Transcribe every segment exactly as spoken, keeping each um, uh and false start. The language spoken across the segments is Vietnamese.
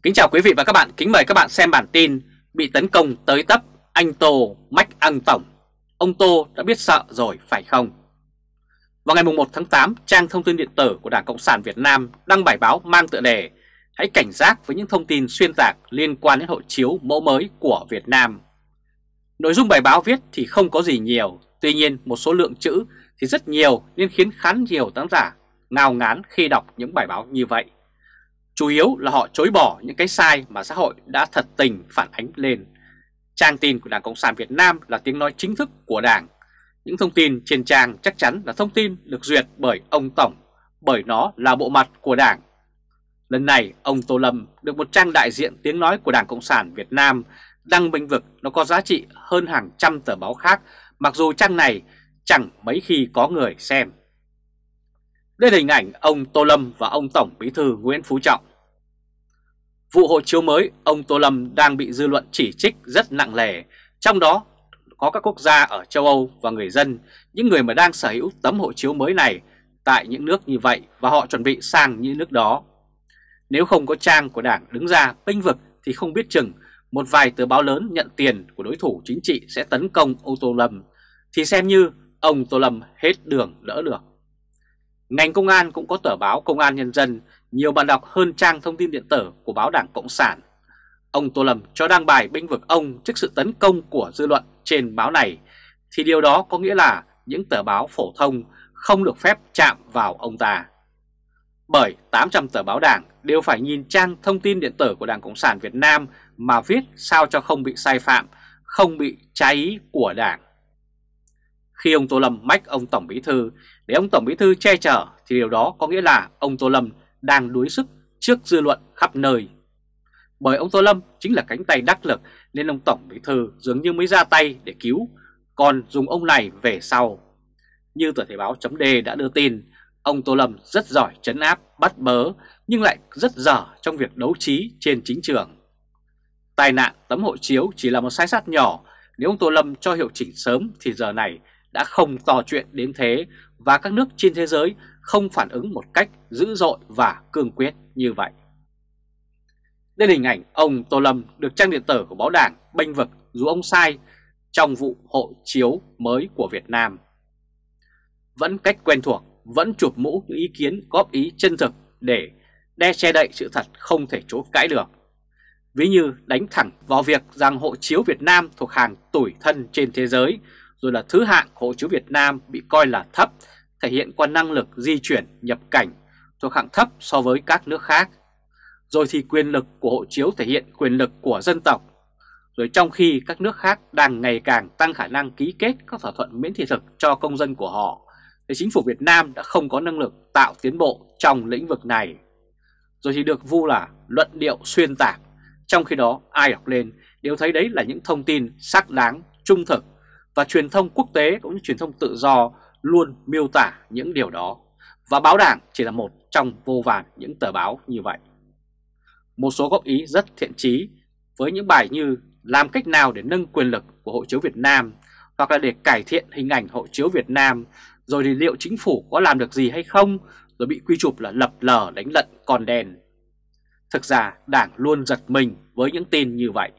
Kính chào quý vị và các bạn, kính mời các bạn xem bản tin bị tấn công tới tấp, anh Tô mách ăn tổng. Ông Tô đã biết sợ rồi phải không? Vào ngày một tháng tám, trang thông tin điện tử của Đảng Cộng sản Việt Nam đăng bài báo mang tựa đề "Hãy cảnh giác với những thông tin xuyên tạc liên quan đến hộ chiếu mẫu mới của Việt Nam". Nội dung bài báo viết thì không có gì nhiều, tuy nhiên một số lượng chữ thì rất nhiều nên khiến khá nhiều tác giả ngao ngán khi đọc những bài báo như vậy. Chủ yếu là họ chối bỏ những cái sai mà xã hội đã thật tình phản ánh lên. Trang tin của Đảng Cộng sản Việt Nam là tiếng nói chính thức của Đảng. Những thông tin trên trang chắc chắn là thông tin được duyệt bởi ông Tổng, bởi nó là bộ mặt của Đảng. Lần này, ông Tô Lâm được một trang đại diện tiếng nói của Đảng Cộng sản Việt Nam đăng bênh vực nó có giá trị hơn hàng trăm tờ báo khác, mặc dù trang này chẳng mấy khi có người xem. Đây là hình ảnh ông Tô Lâm và ông Tổng Bí thư Nguyễn Phú Trọng. Vụ hộ chiếu mới, ông Tô Lâm đang bị dư luận chỉ trích rất nặng nề, trong đó có các quốc gia ở châu Âu và người dân, những người mà đang sở hữu tấm hộ chiếu mới này tại những nước như vậy và họ chuẩn bị sang những nước đó. Nếu không có trang của Đảng đứng ra bênh vực thì không biết chừng một vài tờ báo lớn nhận tiền của đối thủ chính trị sẽ tấn công ông Tô Lâm, thì xem như ông Tô Lâm hết đường đỡ được. Ngành công an cũng có tờ báo Công an Nhân dân, nhiều bạn đọc hơn trang thông tin điện tử của báo Đảng Cộng sản. Ông Tô Lâm cho đăng bài bênh vực ông trước sự tấn công của dư luận trên báo này, thì điều đó có nghĩa là những tờ báo phổ thông không được phép chạm vào ông ta. Bởi tám trăm tờ báo Đảng đều phải nhìn trang thông tin điện tử của Đảng Cộng sản Việt Nam mà viết sao cho không bị sai phạm, không bị trái ý của Đảng. Khi ông Tô Lâm mách ông Tổng Bí thư để ông Tổng Bí thư che chở thì điều đó có nghĩa là ông Tô Lâm đang đuối sức trước dư luận khắp nơi. Bởi ông Tô Lâm chính là cánh tay đắc lực nên ông Tổng Bí thư dường như mới ra tay để cứu, còn dùng ông này về sau. Như tờ Thể báo chấm D đã đưa tin, ông Tô Lâm rất giỏi trấn áp, bắt bớ nhưng lại rất dở trong việc đấu trí trên chính trường. Tai nạn tấm hộ chiếu chỉ là một sai sót nhỏ, nếu ông Tô Lâm cho hiệu chỉnh sớm thì giờ này đã không to chuyện đến thế và các nước trên thế giới không phản ứng một cách dữ dội và cương quyết như vậy. Đây là hình ảnh ông Tô Lâm được trang điện tử của báo Đảng bênh vực dù ông sai trong vụ hộ chiếu mới của Việt Nam. Vẫn cách quen thuộc, vẫn chụp mũ những ý kiến góp ý chân thực để đe che đậy sự thật không thể chối cãi được. Ví như đánh thẳng vào việc rằng hộ chiếu Việt Nam thuộc hàng tủi thân trên thế giới, rồi là thứ hạng hộ chiếu Việt Nam bị coi là thấp, thể hiện qua năng lực di chuyển nhập cảnh thuộc hạng thấp so với các nước khác. Rồi thì quyền lực của hộ chiếu thể hiện quyền lực của dân tộc. Rồi trong khi các nước khác đang ngày càng tăng khả năng ký kết các thỏa thuận miễn thị thực cho công dân của họ, thì chính phủ Việt Nam đã không có năng lực tạo tiến bộ trong lĩnh vực này. Rồi thì được vu là luận điệu xuyên tạc, trong khi đó ai đọc lên đều thấy đấy là những thông tin xác đáng, trung thực, và truyền thông quốc tế cũng như truyền thông tự do luôn miêu tả những điều đó. Và báo Đảng chỉ là một trong vô vàn những tờ báo như vậy. Một số góp ý rất thiện chí với những bài như làm cách nào để nâng quyền lực của hộ chiếu Việt Nam, hoặc là để cải thiện hình ảnh hộ chiếu Việt Nam, rồi thì liệu chính phủ có làm được gì hay không, rồi bị quy chụp là lập lờ đánh lận con đen. Thực ra Đảng luôn giật mình với những tin như vậy.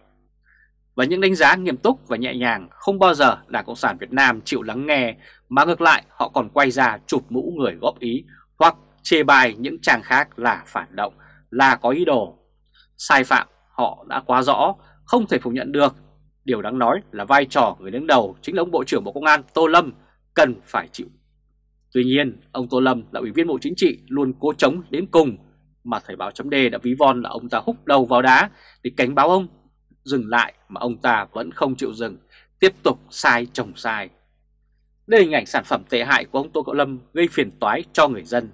Và những đánh giá nghiêm túc và nhẹ nhàng không bao giờ Đảng Cộng sản Việt Nam chịu lắng nghe, mà ngược lại họ còn quay ra chụp mũ người góp ý hoặc chê bai những trang khác là phản động, là có ý đồ. Sai phạm họ đã quá rõ, không thể phủ nhận được. Điều đáng nói là vai trò người đứng đầu chính là ông Bộ trưởng Bộ Công an Tô Lâm cần phải chịu. Tuy nhiên, ông Tô Lâm là Ủy viên Bộ Chính trị luôn cố chống đến cùng, mà Thời báo chấm D đã ví von là ông ta húc đầu vào đá để cảnh báo ông dừng lại, mà ông ta vẫn không chịu dừng, tiếp tục sai chồng sai. Đây là hình ảnh sản phẩm tệ hại của ông Tô Lâm gây phiền toái cho người dân.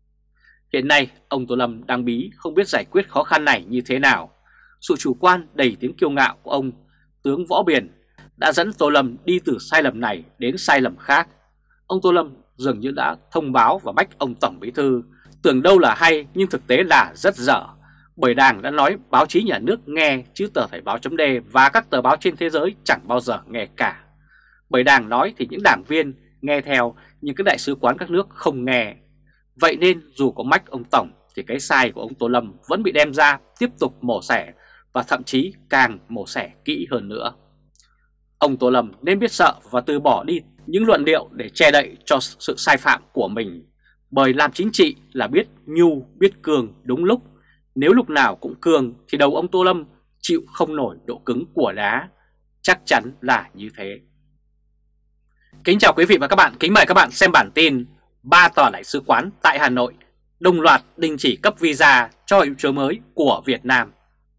Hiện nay, ông Tô Lâm đang bí không biết giải quyết khó khăn này như thế nào. Sự chủ quan đầy tiếng kiêu ngạo của ông tướng Võ Biển đã dẫn Tô Lâm đi từ sai lầm này đến sai lầm khác. Ông Tô Lâm dường như đã thông báo và bách ông Tổng Bí thư, tưởng đâu là hay nhưng thực tế là rất dở. Bởi Đảng đã nói báo chí nhà nước nghe, chứ tờ Thời báo chấm D và các tờ báo trên thế giới chẳng bao giờ nghe cả. Bởi Đảng nói thì những đảng viên nghe theo, nhưng các đại sứ quán các nước không nghe. Vậy nên dù có mách ông Tổng thì cái sai của ông Tô Lâm vẫn bị đem ra tiếp tục mổ xẻ và thậm chí càng mổ xẻ kỹ hơn nữa. Ông Tô Lâm nên biết sợ và từ bỏ đi những luận điệu để che đậy cho sự sai phạm của mình. Bởi làm chính trị là biết nhu, biết cương đúng lúc. Nếu lúc nào cũng cương thì đầu ông Tô Lâm chịu không nổi độ cứng của đá. Chắc chắn là như thế. Kính chào quý vị và các bạn, kính mời các bạn xem bản tin ba tòa đại sứ quán tại Hà Nội đồng loạt đình chỉ cấp visa cho hiệu chúa mới của Việt Nam.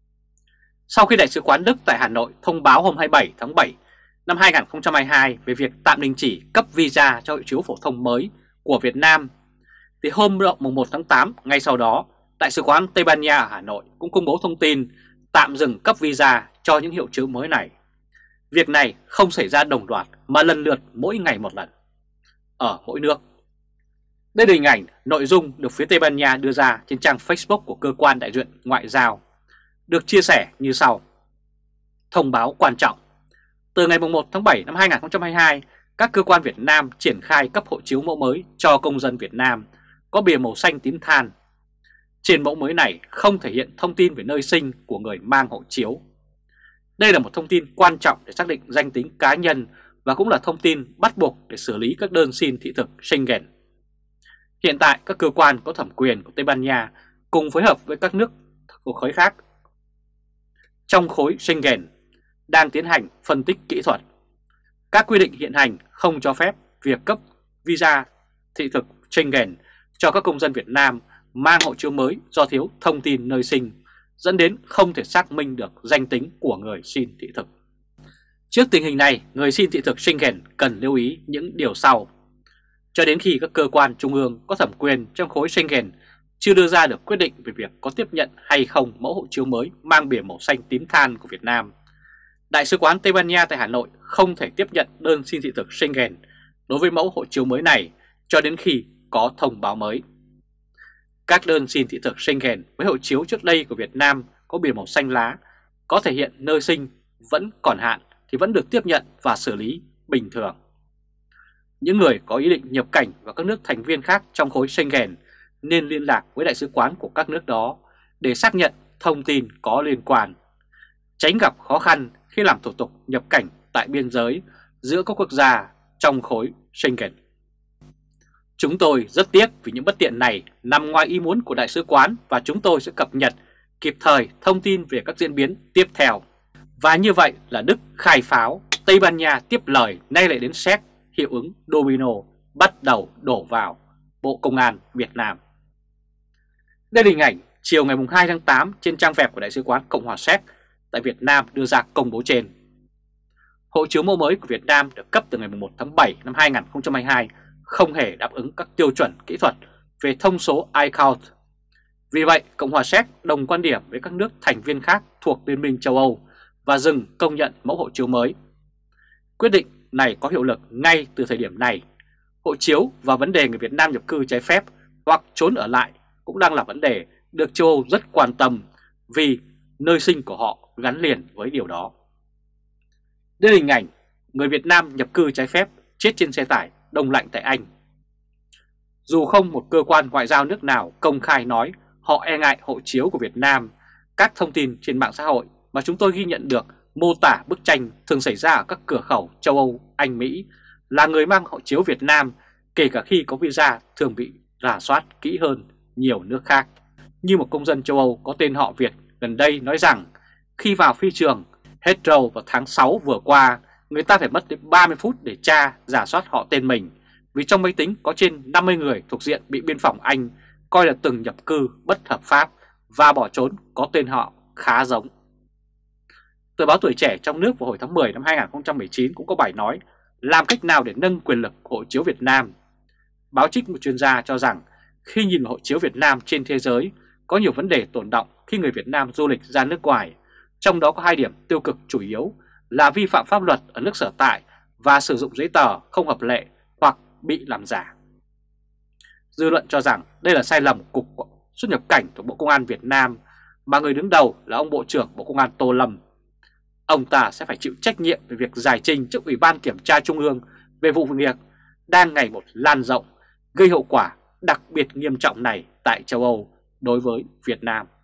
Sau khi Đại sứ quán Đức tại Hà Nội thông báo hôm hai mươi bảy tháng bảy năm hai nghìn không trăm hai mươi hai về việc tạm đình chỉ cấp visa cho hộ chiếu phổ thông mới của Việt Nam, thì hôm mùng một tháng tám ngay sau đó, Đại sứ quán Tây Ban Nha ở Hà Nội cũng công bố thông tin tạm dừng cấp visa cho những hiệu chiếu mới này. Việc này không xảy ra đồng loạt mà lần lượt mỗi ngày một lần ở mỗi nước. Đây là hình ảnh nội dung được phía Tây Ban Nha đưa ra trên trang Facebook của cơ quan đại diện ngoại giao, được chia sẻ như sau. Thông báo quan trọng. Từ ngày mùng một tháng bảy năm hai nghìn không trăm hai mươi hai, các cơ quan Việt Nam triển khai cấp hộ chiếu mẫu mới cho công dân Việt Nam có bìa màu xanh tím than. Trên mẫu mới này không thể hiện thông tin về nơi sinh của người mang hộ chiếu. Đây là một thông tin quan trọng để xác định danh tính cá nhân và cũng là thông tin bắt buộc để xử lý các đơn xin thị thực Schengen. Hiện tại các cơ quan có thẩm quyền của Tây Ban Nha cùng phối hợp với các nước của khối khác trong khối Schengen đang tiến hành phân tích kỹ thuật. Các quy định hiện hành không cho phép việc cấp visa thị thực Schengen cho các công dân Việt Nam mang hộ chiếu mới do thiếu thông tin nơi sinh, dẫn đến không thể xác minh được danh tính của người xin thị thực. Trước tình hình này, người xin thị thực Schengen cần lưu ý những điều sau. Cho đến khi các cơ quan trung ương có thẩm quyền trong khối Schengen chưa đưa ra được quyết định về việc có tiếp nhận hay không mẫu hộ chiếu mới mang bìa màu xanh tím than của Việt Nam, Đại sứ quán Tây Ban Nha tại Hà Nội không thể tiếp nhận đơn xin thị thực Schengen đối với mẫu hộ chiếu mới này cho đến khi có thông báo mới. Các đơn xin thị thực Schengen với hộ chiếu trước đây của Việt Nam có bìa màu xanh lá có thể hiện nơi sinh vẫn còn hạn thì vẫn được tiếp nhận và xử lý bình thường. Những người có ý định nhập cảnh vào các nước thành viên khác trong khối Schengen nên liên lạc với đại sứ quán của các nước đó để xác nhận thông tin có liên quan, tránh gặp khó khăn khi làm thủ tục nhập cảnh tại biên giới giữa các quốc gia trong khối Schengen. Chúng tôi rất tiếc vì những bất tiện này nằm ngoài ý muốn của đại sứ quán và chúng tôi sẽ cập nhật kịp thời thông tin về các diễn biến tiếp theo. Và như vậy là Đức khai pháo, Tây Ban Nha tiếp lời, nay lại đến Séc, hiệu ứng domino bắt đầu đổ vào Bộ Công an Việt Nam. Đây là hình ảnh chiều ngày hai tháng tám trên trang web của Đại sứ quán Cộng hòa Séc tại Việt Nam đưa ra công bố trên. Hộ chiếu mẫu mới của Việt Nam được cấp từ ngày một tháng bảy năm hai nghìn không trăm hai mươi hai không hề đáp ứng các tiêu chuẩn kỹ thuật về thông số i xê a u tê. Vì vậy, Cộng hòa Séc đồng quan điểm với các nước thành viên khác thuộc Liên minh châu Âu và dừng công nhận mẫu hộ chiếu mới. Quyết định này có hiệu lực ngay từ thời điểm này. Hộ chiếu và vấn đề người Việt Nam nhập cư trái phép hoặc trốn ở lại cũng đang là vấn đề được châu Âu rất quan tâm vì nơi sinh của họ gắn liền với điều đó. Đây là hình ảnh người Việt Nam nhập cư trái phép chết trên xe tải đông lạnh tại Anh. Dù không một cơ quan ngoại giao nước nào công khai nói họ e ngại hộ chiếu của Việt Nam, các thông tin trên mạng xã hội mà chúng tôi ghi nhận được mô tả bức tranh thường xảy ra ở các cửa khẩu châu Âu, Anh, Mỹ là người mang hộ chiếu Việt Nam, kể cả khi có visa, thường bị rà soát kỹ hơn nhiều nước khác. Như một công dân châu Âu có tên họ Việt gần đây nói rằng khi vào phi trường Heathrow vào tháng sáu vừa qua, người ta phải mất đến ba mươi phút để tra rà soát họ tên mình, vì trong máy tính có trên năm mươi người thuộc diện bị biên phòng Anh coi là từng nhập cư bất hợp pháp và bỏ trốn có tên họ khá giống. Tờ báo Tuổi Trẻ trong nước vào hồi tháng mười năm hai nghìn không trăm mười chín cũng có bài nói làm cách nào để nâng quyền lực hộ chiếu Việt Nam. Báo trích một chuyên gia cho rằng khi nhìn hộ chiếu Việt Nam trên thế giới có nhiều vấn đề tồn đọng khi người Việt Nam du lịch ra nước ngoài, trong đó có hai điểm tiêu cực chủ yếu là vi phạm pháp luật ở nước sở tại và sử dụng giấy tờ không hợp lệ hoặc bị làm giả. Dư luận cho rằng đây là sai lầm của Cục Xuất nhập cảnh thuộc Bộ Công an Việt Nam mà người đứng đầu là ông Bộ trưởng Bộ Công an Tô Lâm. Ông ta sẽ phải chịu trách nhiệm về việc giải trình trước Ủy ban Kiểm tra Trung ương về vụ việc đang ngày một lan rộng, gây hậu quả đặc biệt nghiêm trọng này tại châu Âu đối với Việt Nam.